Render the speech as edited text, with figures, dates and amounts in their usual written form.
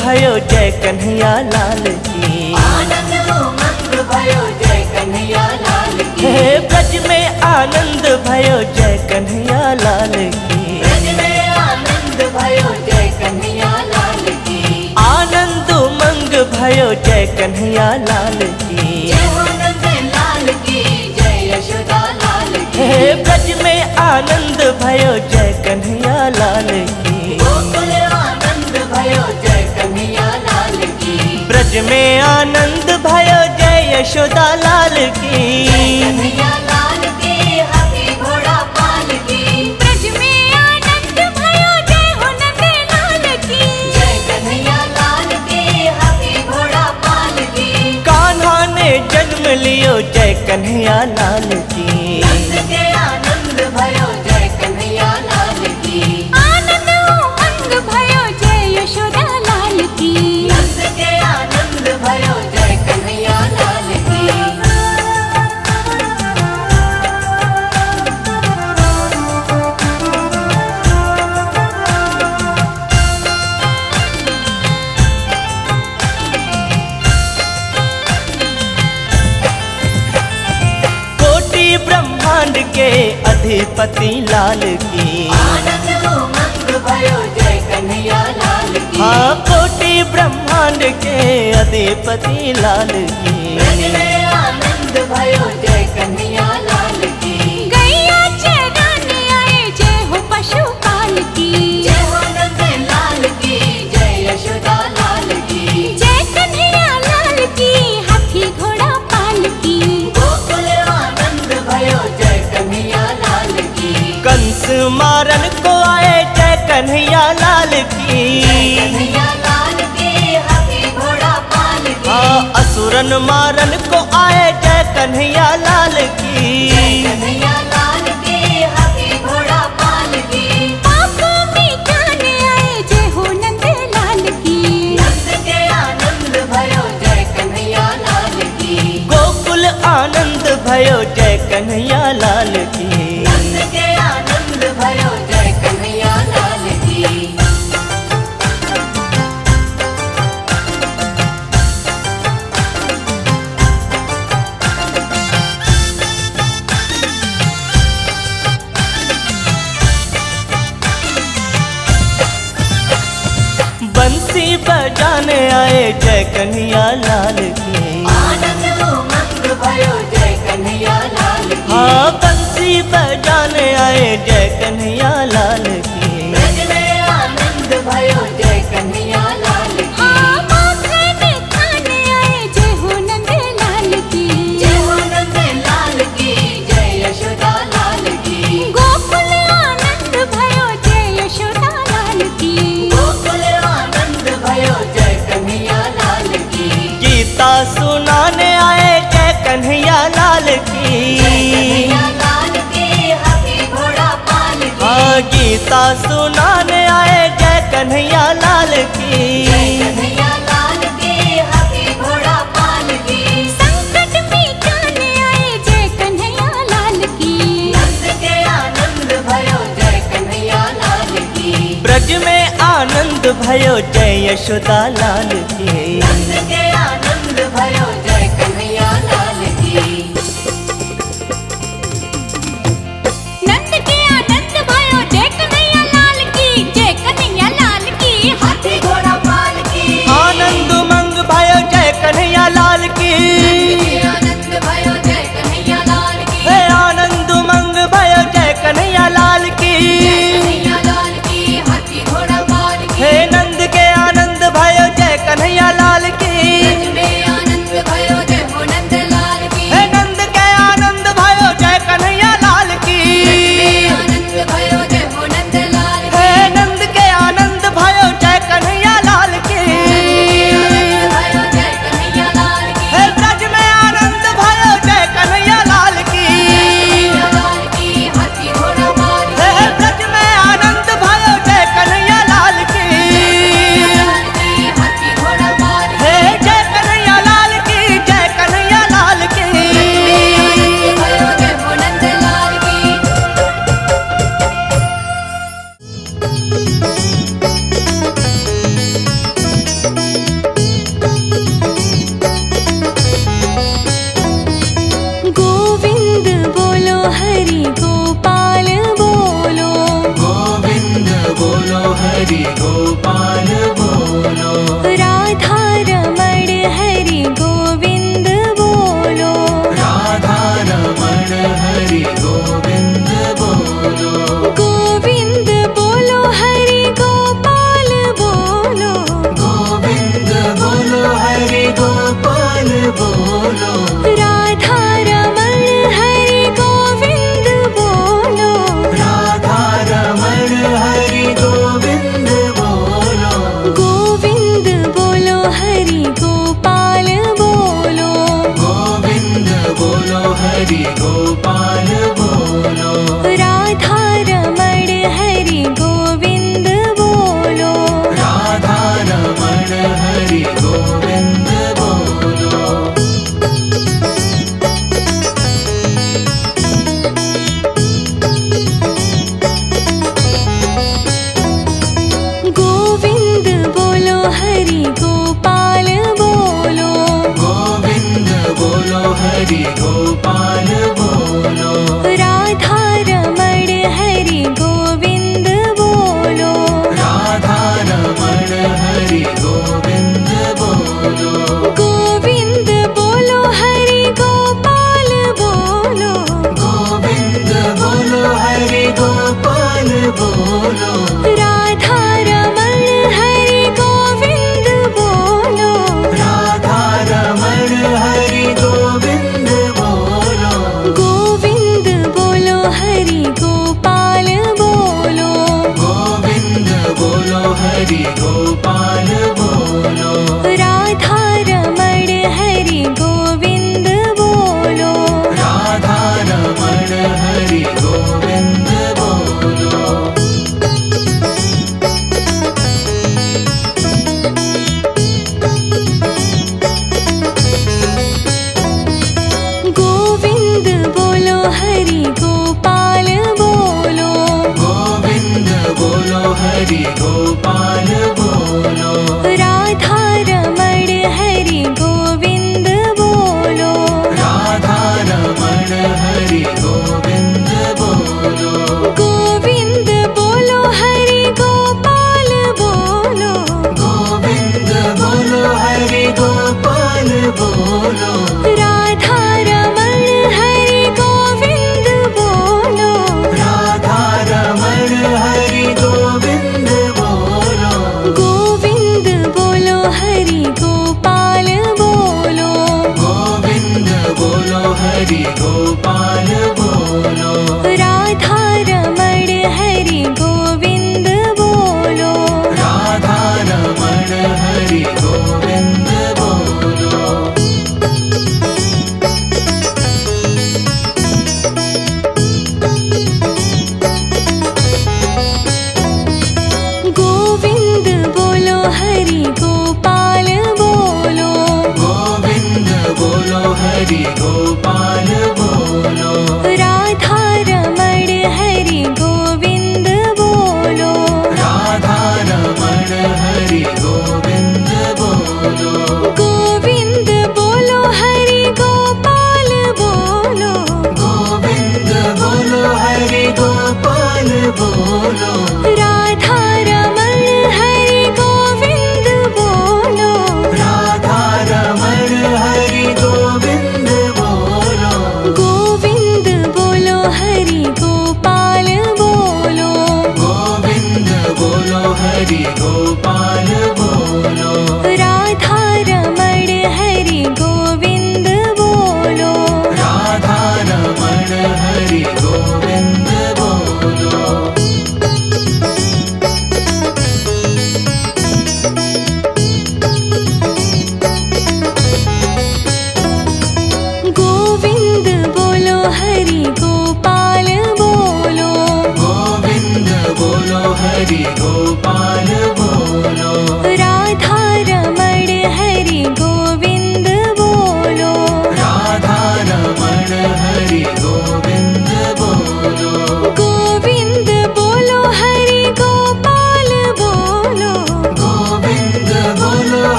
भयो जय कन्हैया लाल की। आनंद उमंग भयो जय कन्हैया लाल की। हे ब्रज में आनंद भयो जय कन्हैया लाल की। ब्रज में आनंद भयो जय कन्हैया लाल की। आनंद उमंग भयो जय कन्हैया लाल की। जय हो नंद लाल की, जय यशोदा लाल की। हे ब्रज में आनंद भयो जय कन्हैया लाल की। गोकुल आनंद भयो जय कन्हैया लाल की। ब्रज में आनंद भयो जय यशोदा लाल की। कन्हैया लाल की, हाथी घोड़ा पाल की। ब्रज में आनंद भयो जय हो नंद लाल की। जय कन्हैया लाल की, हाथी घोड़ा पाल की। कान्हा ने जन्म लियो जय कन्हैया लाल की। नंद के आनंद भयो जय कन्हैया लाल की। आनंद उमंग भयो जय यशोदा लाल की। नंद के आनंद भयो जय कन्हैया लाल की। कोटि ब्रह्मांड के अधिपति लाल की। आनंद उमंग भयो जय कन्हैया लाल की। हाँ कोटि ब्रह्मांड के अधिपति लाल की। ब्रज में आनंद भयो जय कन्हैया लाल की। गैया चराने आए जय हो पशुपाल की। जय हो नंद लाल की, जय यशोदा लाल की। जय कन्हैया लाल की, हाथी घोड़ा पाल की। गोकुल आनंद भयो जय कन्हैया लाल की। कंस मारन को आए जय कन्हैया लाल की। कन्हैया लाल की, हाथी घोड़ा पाल की। हाँ असुरन मारन को आए जय कन्हैया लाल की। कन्हैया लाल की, हाथी घोड़ा पाल की। पाप मिटाने आए जय हो नंद लाल की। नंद के आनंद भयो जय कन्हैया लाल की। गोकुल आनंद भयो जय कन्हैया लाल की। नंद के आनंद भयो जय कन्हैया लाल की। बंसी बजाने आए जय कन्हैया लाल की। आनंद उमंग भयो जय कन्हैया लाल की। हाँ बंसी बजाने आए जय कन्हैया लाल की। ब्रज में आनंद भयो जय कन्हैया लाल की। हाँ माखन खाने आए जय हो नंद लाल की। जय हो नंद लाल की, जय यशोदा लाल की। गोकुल आनंद भयो जय यशोदा लाल की। गोकुल आनंद भयो जय कन्हैया लाल की। गीता सुनाने आए जय कन्हैया लाल की। कन्हैया लाल की, हाथी घोड़ा पाल की। हाँ गीता सुनाने आए जय कन्हैया लाल की। कन्हैया लाल की, हाथी घोड़ा पाल की। संकट मिटाने आए जय कन्हैया लाल की। नंद के आनंद भयो जय कन्हैया लाल की। ब्रज में आनंद भयो जय यशोदा लाल की। नंद के आनंद भयो